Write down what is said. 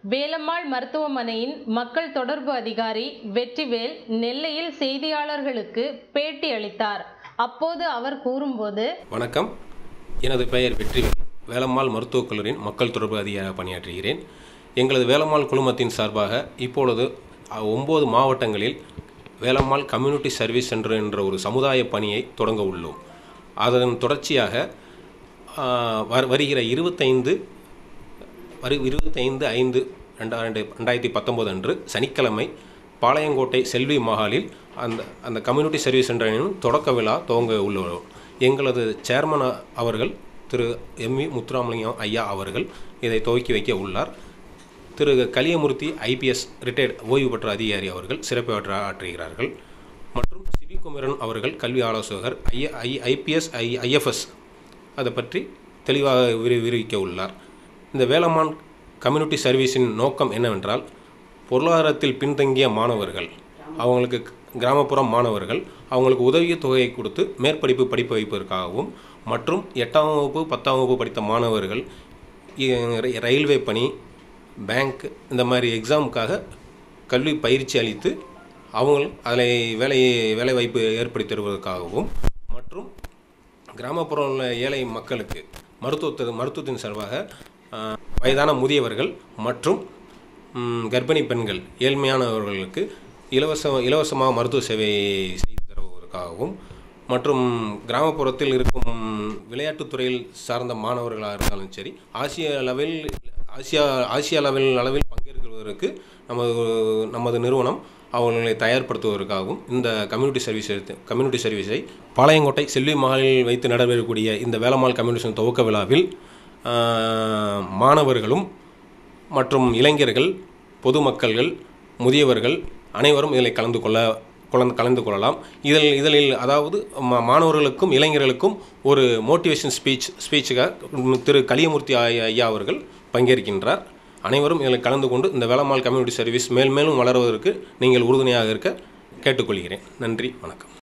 வேலம்மாள் மருத்துவமனையின் மக்கள் தொடர்பு அதிகாரி வெற்றிவேல் நெல்லையில் செய்தியாளர்களுக்கு பேட்டி அளித்தார். அப்போது அவர் கூறும்போது, வணக்கம், எனது பெயர் வெற்றிவேல். வேலம்மாள் மருத்துவக் கல்லூரியின் மக்கள் தொடர்பு அதிகாரியாக பணியாற்றுகிறேன். எங்களது வேலம்மாள் குழுமத்தின் சார்பாக இப்பொழுது 9 மாவட்டங்களில் வேலம்மாள் கம்யூனிட்டி சர்வீஸ் சென்டர் என்ற ஒரு சமுதாய பணியை தொடங்க உள்ளோம். அதன் தொடர்ச்சியாக வருகிற 25/5/2019 அன்று சனிக்கிழமை பாளையங்கோட்டை செல்வி மஹாலில் அந்த கம்யூனிட்டி சர்வீஸ் சென்டரின் தொடக்க விழா துவங்க உள்ளோம். எங்களது சேர்மன் அவர்கள் திரு எம்.வி. முத்துராமலிங்கம் ஐயா அவர்கள் இதை துவக்கி வைக்க உள்ளார். திரு கலியமூர்த்தி IPS ரிட்டையர்ட் ஓய்வு பெற்ற அதிகாரி அவர்கள் சிறப்பாக ஆற்றுகிறார்கள். மற்றும் சிவிகுமரன் அவர்கள் கல்வி ஆலோசகர் IPS IFS அதை பற்றி தெளிவாக விரிவிக்க உள்ளார். இந்த வேலம்மாள் கம்யூனிட்டி சர்வீஸின் நோக்கம் என்னவென்றால், பொருளாதாரத்தில் பின்தங்கிய மாணவர்கள், அவங்களுக்கு கிராமப்புற மாணவர்கள், அவங்களுக்கு உதவித் தொகையை கொடுத்து மேற்படிப்பு படிப்பு வைப்பதற்காகவும், மற்றும் 8ஆம் வகுப்பு 10ஆம் வகுப்பு படித்த மாணவர்கள் ரயில்வே பணி, பேங்க் இந்த மாதிரி எக்ஸாமுக்காக கல்வி பயிற்சி அளித்து அதில் வேலைவாய்ப்பு ஏற்படுத்தி தருவதற்காகவும், மற்றும் கிராமப்புற உள்ள ஏழை மக்களுக்கு மருத்துவத்தின் சார்பாக வயதான முதியவர்கள் மற்றும் கர்ப்பிணி பெண்கள், ஏழ்மையானவர்களுக்கு இலவசமாக மருத்துவ சேவை செய்து தருவதற்காகவும், மற்றும் கிராமப்புறத்தில் இருக்கும் விளையாட்டுத்துறையில் சார்ந்த மாணவர்களாக இருந்தாலும் சரி, ஆசியா அளவில் பங்கேற்கிறவருக்கு நமது நிறுவனம் அவர்களை தயார்படுத்துவதற்காகவும் இந்த கம்யூனிட்டி சர்வீஸை பாளையங்கோட்டை செல்வி மஹாலில் வைத்து நடைபெறக்கூடிய இந்த வேலம்மாள் கம்யூனிட்டி துவக்க விழாவில் மாணவர்களும் மற்றும் இளைஞர்கள், பொதுமக்கள்கள், முதியவர்கள் அனைவரும் இதில் கலந்து கொள்ளலாம். இதில் அதாவது மாணவர்களுக்கும் இளைஞர்களுக்கும் ஒரு மோட்டிவேஷன் ஸ்பீச்சுக்காக திரு கலியமூர்த்தி ஐயா அவர்கள் பங்கேற்கின்றார். அனைவரும் இதில் கலந்து கொண்டு இந்த வேலம்மாள் கம்யூனிட்டி சர்வீஸ் மேலும் வளருவதற்கு நீங்கள் உறுதுணையாக இருக்க கேட்டுக்கொள்கிறேன். நன்றி, வணக்கம்.